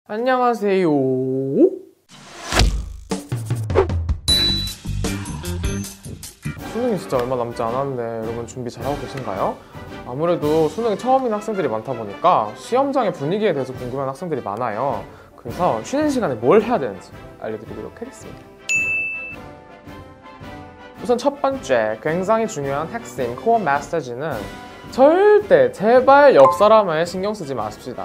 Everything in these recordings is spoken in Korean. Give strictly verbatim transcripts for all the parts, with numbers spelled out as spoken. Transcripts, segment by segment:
안녕하세요. 수능이 진짜 얼마 남지 않았는데 여러분 준비 잘하고 계신가요? 아무래도 수능이 처음인 학생들이 많다 보니까 시험장의 분위기에 대해서 궁금한 학생들이 많아요. 그래서 쉬는 시간에 뭘 해야 되는지 알려드리도록 하겠습니다. 우선 첫 번째, 굉장히 중요한 핵심 코어 메시지는 절대 제발 옆 사람을 신경 쓰지 마십시다.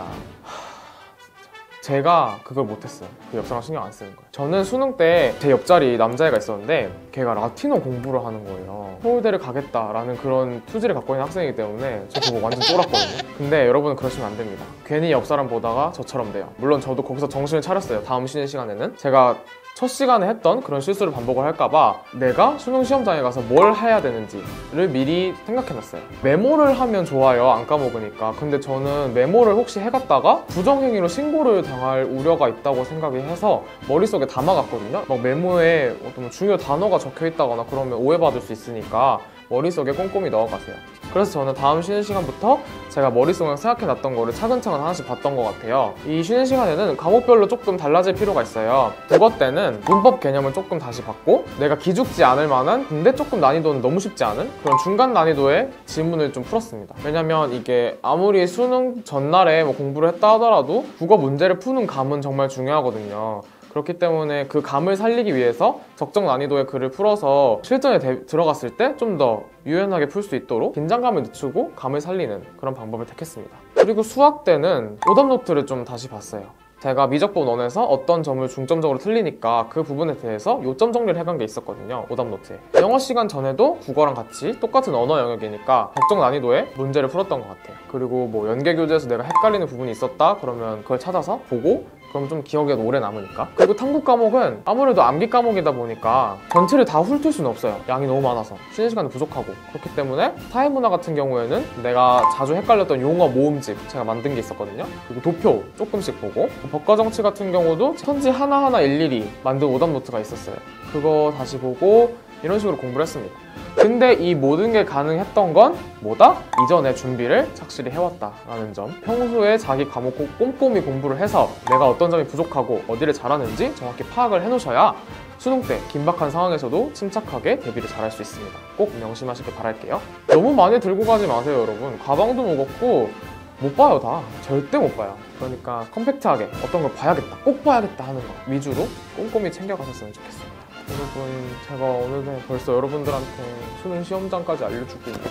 제가 그걸 못했어요. 그 옆 사람 신경 안 쓰는 거예요. 저는 수능 때 제 옆자리 남자애가 있었는데 걔가 라틴어 공부를 하는 거예요. 서울대를 가겠다라는 그런 투지를 갖고 있는 학생이기 때문에 저 그거 완전 쫄았거든요. 근데 여러분은 그러시면 안 됩니다. 괜히 옆 사람 보다가 저처럼 돼요. 물론 저도 거기서 정신을 차렸어요. 다음 쉬는 시간에는 제가 첫 시간에 했던 그런 실수를 반복을 할까봐 내가 수능 시험장에 가서 뭘 해야 되는지를 미리 생각해놨어요. 메모를 하면 좋아요, 안 까먹으니까. 근데 저는 메모를 혹시 해갔다가 부정행위로 신고를 당할 우려가 있다고 생각이 해서 머릿속에 담아갔거든요. 막 메모에 어떤 중요 단어가 적혀있다거나 그러면 오해받을 수 있으니까 머릿속에 꼼꼼히 넣어가세요. 그래서 저는 다음 쉬는 시간부터 제가 머릿속에 생각해놨던 거를 차근차근 하나씩 봤던 것 같아요. 이 쉬는 시간에는 과목별로 조금 달라질 필요가 있어요. 국어 때는 문법 개념을 조금 다시 봤고 내가 기죽지 않을 만한 근데 조금 난이도는 너무 쉽지 않은 그런 중간 난이도의 지문을 좀 풀었습니다. 왜냐면 이게 아무리 수능 전날에 뭐 공부를 했다 하더라도 국어 문제를 푸는 감은 정말 중요하거든요. 그렇기 때문에 그 감을 살리기 위해서 적정 난이도의 글을 풀어서 실전에 대, 들어갔을 때 좀 더 유연하게 풀 수 있도록 긴장감을 늦추고 감을 살리는 그런 방법을 택했습니다. 그리고 수학 때는 오답 노트를 좀 다시 봤어요. 제가 미적분 원에서 어떤 점을 중점적으로 틀리니까 그 부분에 대해서 요점 정리를 해간 게 있었거든요, 오답 노트에. 영어 시간 전에도 국어랑 같이 똑같은 언어 영역이니까 적정 난이도의 문제를 풀었던 것 같아요. 그리고 뭐 연계교재에서 내가 헷갈리는 부분이 있었다 그러면 그걸 찾아서 보고 그럼 좀 기억에 오래 남으니까. 그리고 탐구 과목은 아무래도 암기 과목이다 보니까 전체를 다 훑을 수는 없어요. 양이 너무 많아서 쉬는 시간이 부족하고. 그렇기 때문에 사회문화 같은 경우에는 내가 자주 헷갈렸던 용어 모음집 제가 만든 게 있었거든요. 그리고 도표 조금씩 보고, 법과 정치 같은 경우도 천지 하나하나 일일이 만든 오답 노트가 있었어요. 그거 다시 보고 이런 식으로 공부를 했습니다. 근데 이 모든 게 가능했던 건 뭐다? 이전에 준비를 착실히 해왔다라는 점. 평소에 자기 과목 꼭 꼼꼼히 공부를 해서 내가 어떤 점이 부족하고 어디를 잘하는지 정확히 파악을 해놓으셔야 수능 때 긴박한 상황에서도 침착하게 대비를 잘할 수 있습니다. 꼭 명심하시길 바랄게요. 너무 많이 들고 가지 마세요, 여러분. 가방도 무겁고 못 봐요, 다. 절대 못 봐요. 그러니까 컴팩트하게 어떤 걸 봐야겠다, 꼭 봐야겠다 하는 거 위주로 꼼꼼히 챙겨가셨으면 좋겠습니다. 여러분, 제가 어느새 벌써 여러분들한테 수능 시험장까지 알려주고 있는데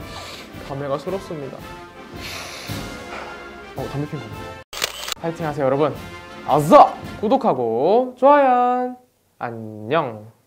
감회가 스럽습니다. 어, 담배 핀 거. 파이팅 하세요, 여러분. 아싸! 구독하고 좋아요. 안녕.